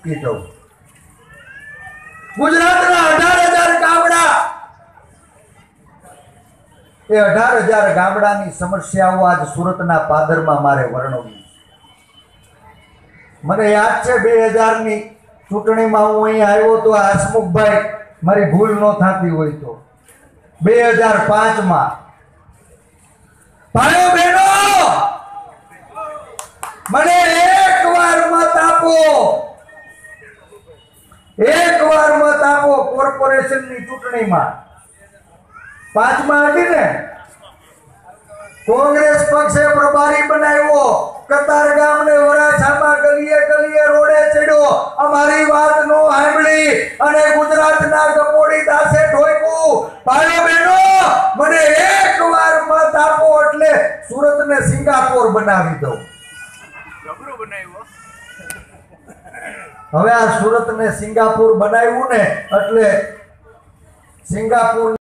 કીધું ગુજરાતના 18,000 ગામડા, એ 18,000 ગામડાની સમસ્યાઓ આજ સુરતના પાદરમાં મારે વર્ણવી. મને યાદ છે 2000 ની ચૂંટણીમાં હું અહીં આવ્યો તો હસમુખભાઈ, મારી ભૂલ ન થતી હોય તો 2005 માં ભાઈઓ બહેનો મને એકવાર મત આપો, એકવાર મત આપો. કોર્પોરેશનની ચૂંટણીમાં 5 માં હતી ને, કોંગ્રેસ પક્ષે પ્રભારી બનાવ્યો. કતારગામ ને વરાછામાં ગલીએ ગલીએ રોડે ચડ્યો, અમારી વાત નો સાંભળી અને ગુજરાતના ગપોડી દાસે ઠોક્યું. ભાઈઓ બહેનો મને એકવાર મત આપો એટલે સુરતને સિંગાપોર બનાવી દઉં. હવે આ સુરતને સિંગાપોર બનાવ્યું ને એટલે સિંગાપોર